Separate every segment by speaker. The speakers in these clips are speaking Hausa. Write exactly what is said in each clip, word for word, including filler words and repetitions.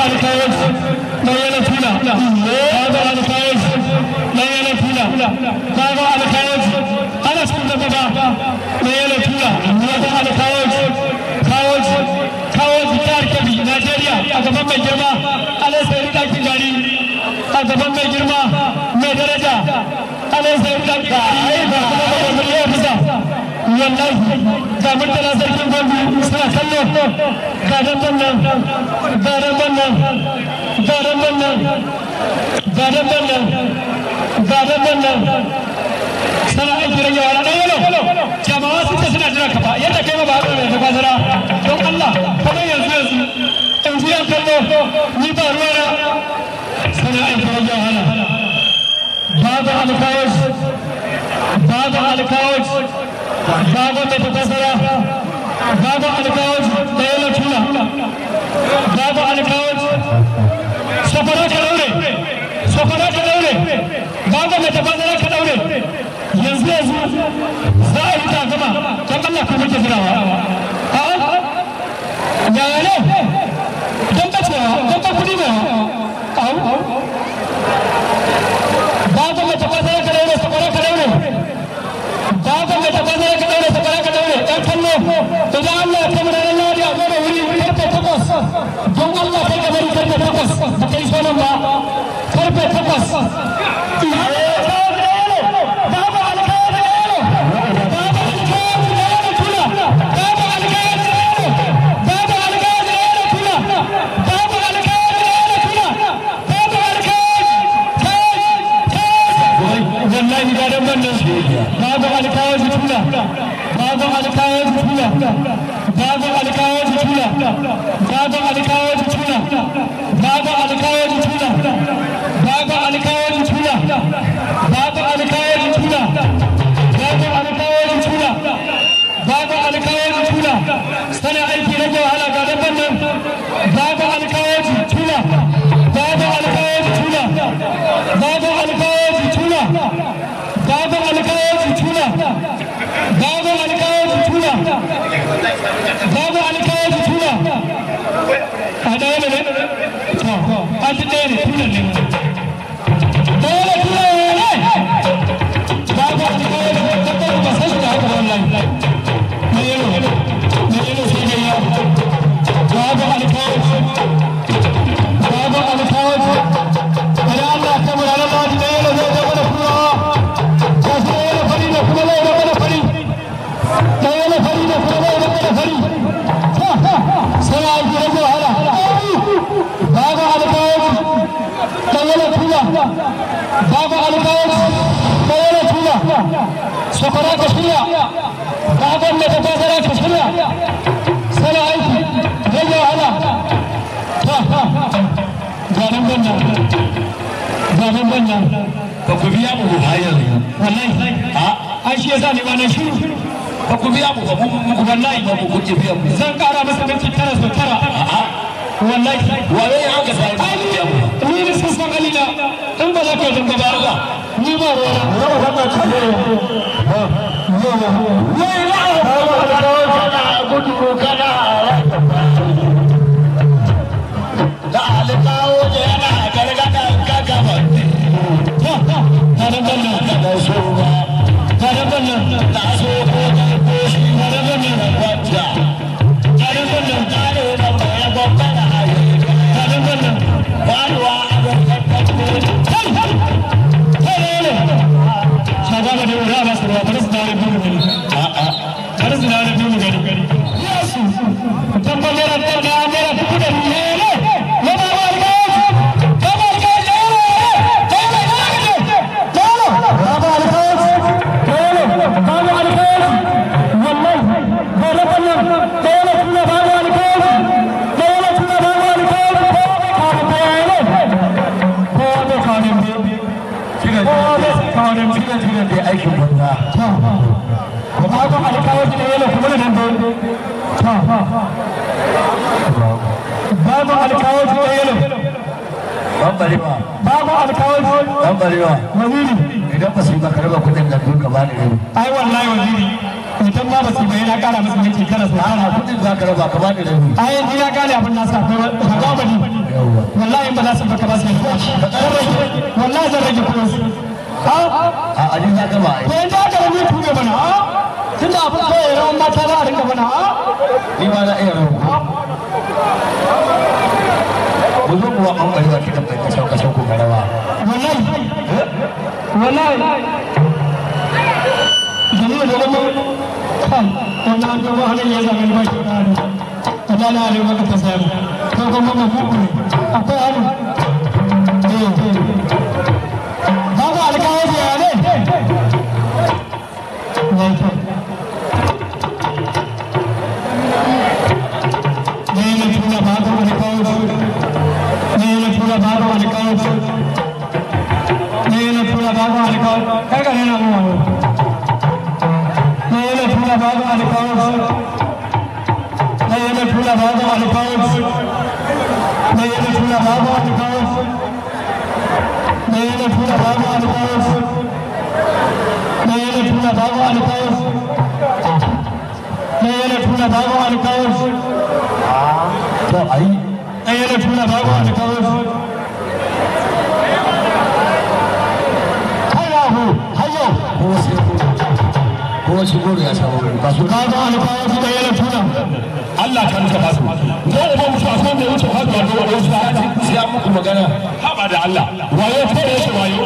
Speaker 1: alkawus na yana tuna babu alkawus na yana tuna babu alkawus ana cikin da baba na yana tuna babu alkawus kawus kawus jihar Kebbi Najeriya a gaban mai girma alai sai dakin gari a gaban mai girma mai daraja alai sai dakin gari ba kuma ba mu yi fisa wallahi ga mutala sarkin gobe suna kallo ga dan nan ga dan nan ga dan nan ga dan nan ga dan nan sana aiki rage wa dan yalo jama'a sun ce suna jira ka ba yadda kai ba ba da bazara don Allah kamar yanzu yanzu yanzu ya kallo ni ba ruwa sana aiki rage wa babu alkawus babu alkawus babu mai tafasara babu alkawus da yana tuna babu alkawus safara ka daure safara ka daure babu mai tafasara ka daure yanzu yanzu za a yi takama don Allah ku muke jirawa yaya ne don bacewa don ba kudi ba babu mai tafasara ka daure safara ka daure babu mai tafasara ka daure safara ka daure ɗan kallo idan Allah ya kamar ranar ladi a zo da wuri karfe takwas don Allah kai ka bari karfe takwas ba kai so nan ba karfe takwas babu alkawar tula babu alkawar tula babu alkawar tula babu alkawar tula babu alkawar tula babu alkawar tula babu alkawar tula babu alkawar tula babu alkawar tula sana aiki rage wahala ga dabban nan babu alkawar tula babu alkawar tula babu alkawar tula babu alkawar tula babu alkawar tula babu alkawar tula a ɗaya ne to a ti ɗaya ne tula ne dole tula ne babu alkawar tula ba sai da haka wallahi na yelo na yelo sai da ya babu alkawar babu alkawar ana Allah kamar Allah da yelo zai da mana kula kuma zai raba da fari da yana fari da kuma zai raba da fari sai a yi rage wahala babu alkawar da yana tula babu alkawar da yana tula safara ka shirya babu mai ta tasara ka shirya sai aiki rage wahala ganin banna ganin banna ba ku biya mu hayar wallahi ai shi yasa ne ba na shiru ba ku biya mu ba ku wallahi ba ku kuke biya mu zan kara masa minti tara so tara wallahi wallahi an ga sai ba biya mu ni ne sun san alila in ba za ka dinga ba Allah ni ba ruwa ba ba ka ne wai la ba gudu kana da alƙawo da yana gargada gagaba babu alkawar da yalo bambari ba babu alkawar bambari ba waziri idan ba su yi bakar ba kudin da duka ba ne ai wallahi waziri in ba ba su bai na kara musu minti kana su
Speaker 2: ana kudin za ka raba ka ba da rabi
Speaker 1: a yanzu ya gane abin nasa akwai gabani wallahi ba za su baka ba su yi wallahi zan rage kuma su
Speaker 2: a ajin za ka ba
Speaker 1: ko yanzu aka rage tuge bana a tun da abin kawai rawan mata za a rinka bana a
Speaker 2: ni ma na iya rawa mu zo kuwa an bari wa kidan bai kasau kasau ko garawa
Speaker 1: wallahi wallahi jami'a da zama kan wani an gaba hannun ya zama ba shi wani wata na arewa ka ta sayar ko kuma mafuku ne akwai hannu ba ba alkawo ce ya ne ne na tuna ba ba alkawo ne na tuna ba ba alkawo ne na tuna ba ba alkawo kaga ne na mu Pula Baba on the coast. Nayana Pula Baba on the coast. Nayana Pula Baba on the coast. Nayana Pula Baba on the coast. Nayana Pula Baba on the coast. Nayana Pula Baba on the coast.
Speaker 2: to ai
Speaker 1: Nayana Pula Baba on the coast. Hayahu, hayo.
Speaker 2: ko sai ko shi goro ya samu ba su
Speaker 1: Baba on the coast. Nayana Pula.
Speaker 3: Allah ka nuka basu ko uban musu a san da wuce har da wasu su haji
Speaker 2: sai an muku magana
Speaker 3: haba da Allah wayo ko da yake wayo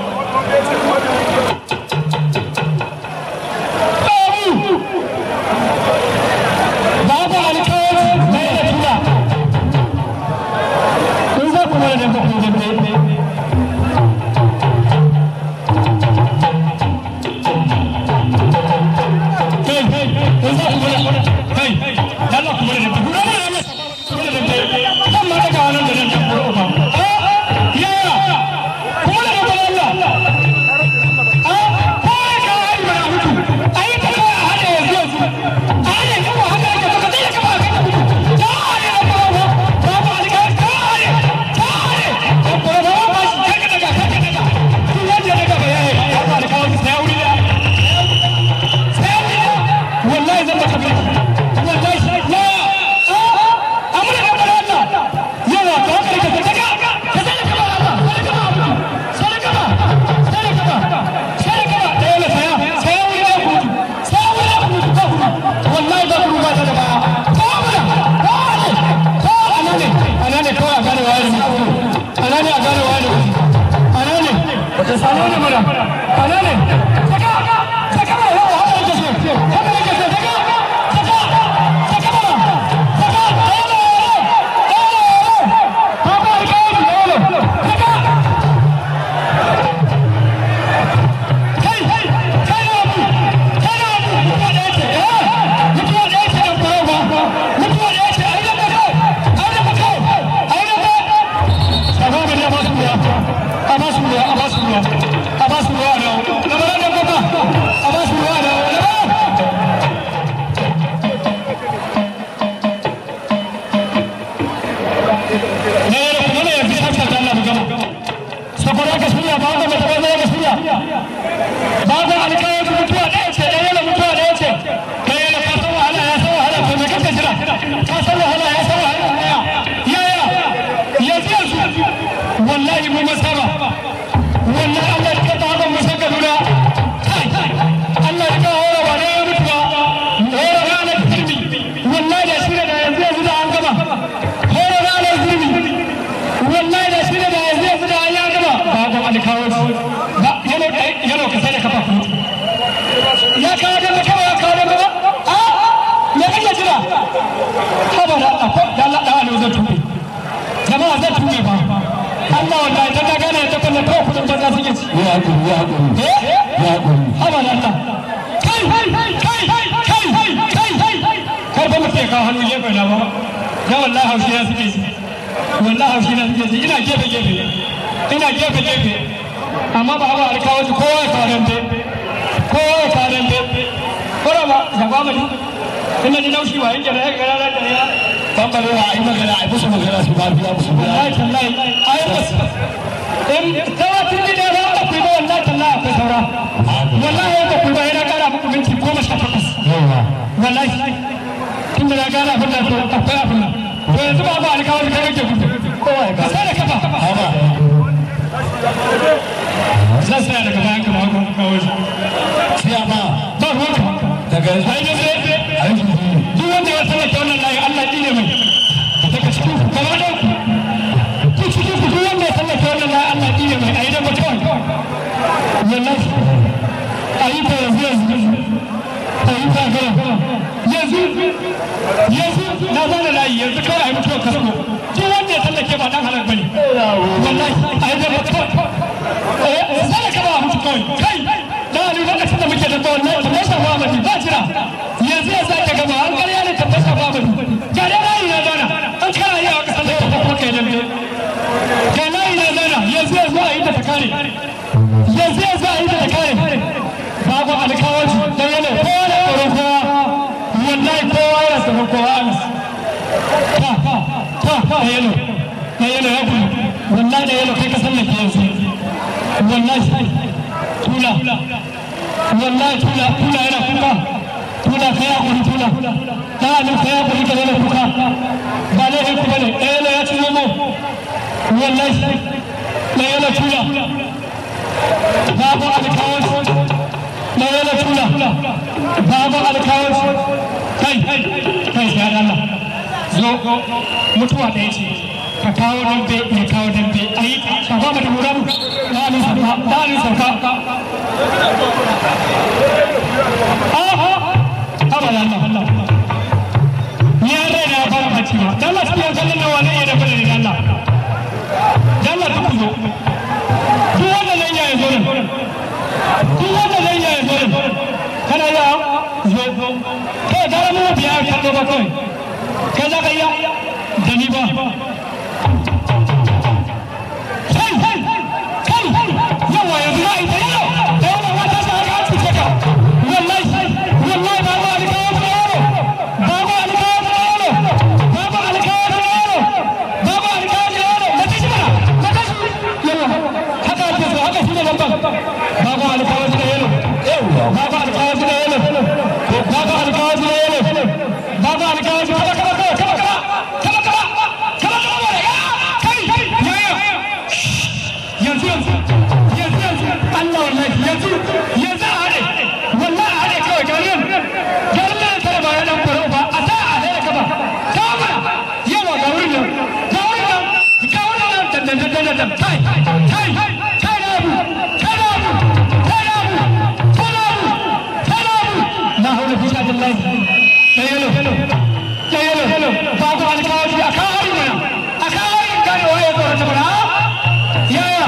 Speaker 1: Baba alkawari na yana tuna. Kun za ku mara da kafin dambe. Kai, kun za ku mara kai, dala ku mara da kafin dambe. Kan ma daga wannan da nan da ko ba. Yaya, ku mara da kafin Allah. Ah, kai ka ai ba hutu. Ai ka ba hada yanzu yanzu. Ai ka ba hada ka ka dai ka ba ka. Dai ka ba ba. Ba ba ka kai. Dai. Ko ba ba ba shi ka daga ka daga. Ku wanda daga ba yayi. Ya ba da kawo sai wuri da. Sai wuri da. Wallahi zan baka bi. Wallahi la. Ah, amma da ba Allah. Yawa ka ka ka daga. Ka sai ka ba Allah. Sai ka ba. Sai ka ba. Sai ka ba. Sai ka ba. Dai la saya. Sai wuri da ku. Sai wuri da ku. Wallahi da ku ba da ba. Ko ba. Ko ne. Ko anane. Anane ko a gane wayar mu. Anane a gane wayar mu. Anane. Wata sano ne mura. Anane. Saka. Saka ba. Yawa haka yake so. Haka yake so. Saka. Saka. Saka ba. Saka. Dole. Dole. Baba alƙawari dole. Saka. Kai, kai, kai abu, kai abu, mutuwa da yake, eh, mutuwa da yake da koyo ba, mutuwa da yake, ai da kai, ai da kai, ai da kai. Sabo da ya basu ruwa, a basu ruwa, a basu ruwa, a basu ruwa da, da bara da gaba, a basu ruwa da, da bara. Ne da kuma ne ya fi shakka da Allah mu gama. Saboda ka shirya ba wanda mai taɓa ka shirya. Ba da alƙawari mutuwa ɗaya ce, ɗaya da mutuwa ɗaya ce. Kai yana ka san wahala ya san wahala, to me kake jira? Ka san wahala ya san wahala ɗaya. Yaya, yanzu yanzu, wallahi mu masaba. Wallahi Allah ya kaɗa haɗa mu san Kaduna. Kai, Allah ya kawo hora ba da ya mutu ba. Hora ranar girbi. Wallahi da shi ne da yanzu yanzu da an gama. Hora ranar girbi. Wallahi da shi ne da yanzu yanzu da an ya gama. Ba ga alƙawari. Ba yana yana ka sai da kafa ku. Ya kawo da kafa ya kawo da ba. A me kake jira? Haba da akwai da Allah da Allah zai tuɓe. Jama'a zai tuɓe ba. Allah wallahi ta ta gane ta kullum kawai kudin banza suke ci.
Speaker 2: ya hakuri ya hakuri
Speaker 1: Eh?
Speaker 2: ya hakuri
Speaker 1: Haba da Allah. Kai kai kai kai kai kai. Kar ba mutum ya kawo hannu gefe na ba. Ya wallahi haushi na suke ci. Wallahi haushi na suke ci. Ina gefe gefe. Ina gefe gefe. Amma ba haɓa alƙawarci kowa ya kawo dambe. Kowa ya kawo dambe. Kora ba gaba mani. Ina ji naushi ba yanke da ya gara da ya.
Speaker 2: bambare wa ai magana ai musu magana su ba biya musu biya
Speaker 1: Wallahi tallahi ai bas. In tawatin ni da ran ku ba wallahi tallahi akwai saura. Wallahi ba ku ba yana kara muku minti goma sha takwas.
Speaker 2: yawa
Speaker 1: da ya gana abin da to akwai abin nan to yanzu ba ba alƙawari kai kake gudu ka sai da kafa zan saya daga bayan ka ba ku kawo shi
Speaker 2: sai ba
Speaker 1: ba ruwanka
Speaker 2: daga
Speaker 1: ai da sai duk wanda ya tsallake wannan layi Allah ne mai daga cikin ku gaba da ku ku cikin ku duk wanda ya tsallake wannan layi Allah ne mai ai da mutum wallahi ai ta yanzu yanzu ai ta gara yanzu yanzu na zana layi yanzu kawai ai mutuwar kasko duk wanda ya tsallake ba dan halal bane wallahi ai da mutum eh sai ka ba mutu kawai kai da ni lokacin da muke da wallahi tabbata ba mu ba jira yanzu ya zaka gaba an ƙarya ne tabbata ba mu ga da layi na zana an kana yi a kasar da kuma kai da ga layi na zana yanzu yanzu a yi da takare yanzu yanzu a yi da takare babu alkawaci dan yana kowa da tsoron kowa wallahi kowa yana tsoron kowa anas ta ta ta yalo da yalo ya kuma wallahi da yalo kai ka sallake yanzu wallahi tula wallahi tula tula yana kuka tula kai ya kuri tula ta nan kai ya kuri ka yana kuka ba ne ku bane yalo ya ci mu wallahi da yalo tula babu alkawaci da yana tula babu alkawar kai kai ya Allah zo mutuwa ɗaya ce ka kawo dambe ya kawo dambe a yi shafa mata muramu ɗanin sauka ɗanin sauka aha haba da Allah ya rai na fara bacci ba dan Allah cikin kallon nawa ne ya dafa da Allah dan Allah duk zo duk wanda zai yi zo nan duk wanda zai yi zo nan kana ya zo kai gara mu biya kallo ba kai kai za ka iya da ni ba kai kai kai yawa yanzu na ita yau da yawa wata sa ga cuce ka wallahi wallahi ba ba alƙawar da yaro ba ba alƙawar da yaro ba ba alƙawar da yaro ba ba alƙawar da yaro da kashi mana da kashi yawa haka ake so haka shine lambar ba ba alƙawar da yaro ba ba alƙawar da yaro ba ba alƙawar da yaro ba ba alƙawar da yaro Allah wallahi yanzu yanzu a haɗe wallahi a haɗe kawai garin garin da ta ba yana fara ba a ta a haɗe ka ba ta mana yawa ga wurin nan ga wurin nan ga wurin nan da da da da da kai kai kai na abu kai na abu kai na abu kai na abu kai na abu na hawla fi sabilillah da yelo da yelo ba ko alƙawari a kai mana a kai kai waye ko ta mana yaya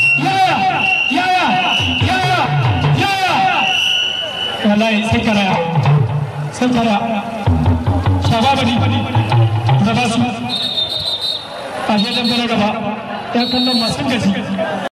Speaker 1: wallahi sai karaya sai karaya shababani da basu a je dan gaba yan kallon masu gaji